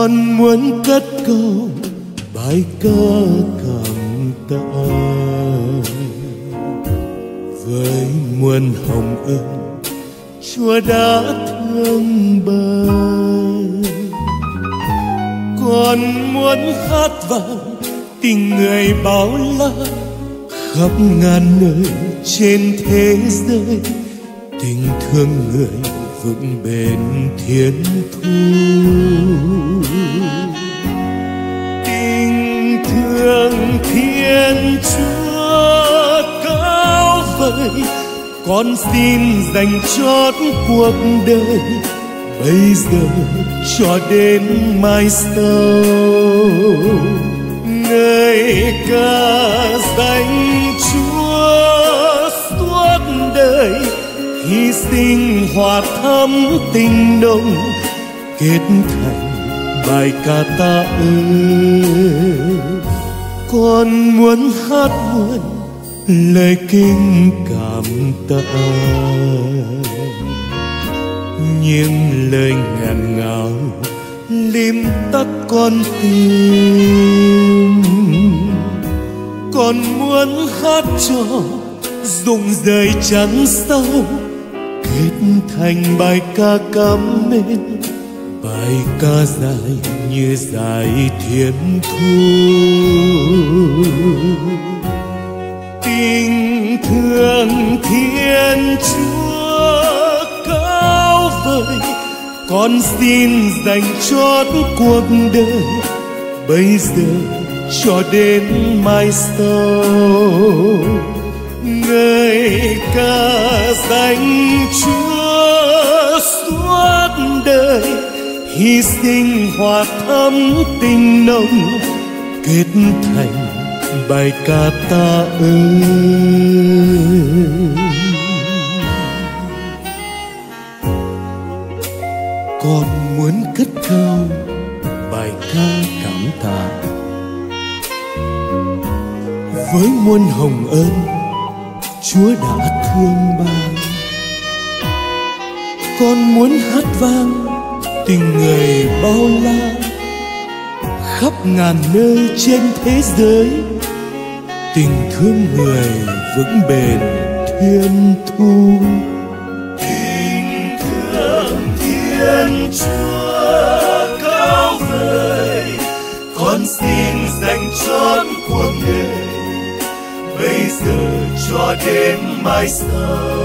Con muốn cất câu bài ca cảm tạ với muôn hồng ân Chúa đã thương ban. Con muốn hát vang tình người bao la khắp ngàn nơi trên thế giới, tình thương người vững bền thiên thu. Tình thương Thiên Chúa cao vời, con xin dành chót cuộc đời bây giờ cho đến mai sau. Ngợi ca danh Chúa suốt đời, hy sinh hòa thắm tình nồng, kết thành bài ca tạ ơn. Con muốn hát muôn lời kinh cảm tạ, những lời ngàn ngào lim tắt con tim. Con muốn hát cho rụng rời trắng sâu, kết thành bài ca cảm mến, bài ca dài như dải thiên thu. Tình thương Thiên Chúa cao vời, con xin dành chót cuộc đời bây giờ cho đến mai sau. Ngợi ca danh Chúa suốt đời, hy sinh hòa thắm tình nồng, kết thành bài ca tạ ơn. Con muốn cất cao bài ca cảm tạ với muôn hồng ân Chúa đã thương ban. Con muốn hát vang tình người bao la khắp ngàn nơi trên thế giới, tình thương người vững bền thiên thu. Tình thương Thiên Chúa cao vời, con xin dành chót cuộc đời bây giờ cho đến mai sau.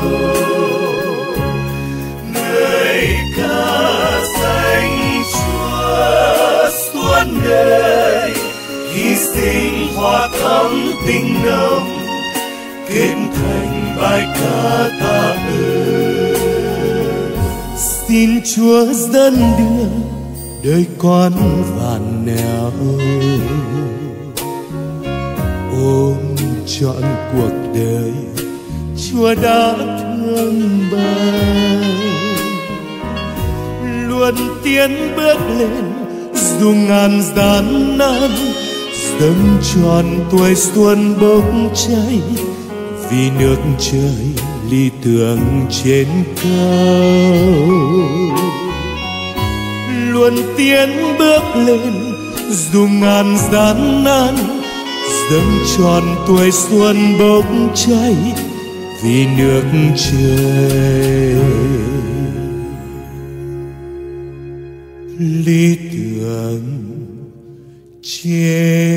Ngợi ca danh Chúa suốt đời, hy sinh hòa thắm tình nồng, kết thành bài ca tạ ơn. Xin Chúa dẫn đưa đời con vạn nẻo, ôm trọn cuộc đời Chúa đã thương ban. Luôn tiến bước lên dù ngàn gian nan, dâng tròn tuổi xuân bốc cháy vì nước trời lý tưởng trên cao. Luôn tiến bước lên dù ngàn gian nan, dâng tròn tuổi xuân bốc cháy vì nước trời lý tưởng trên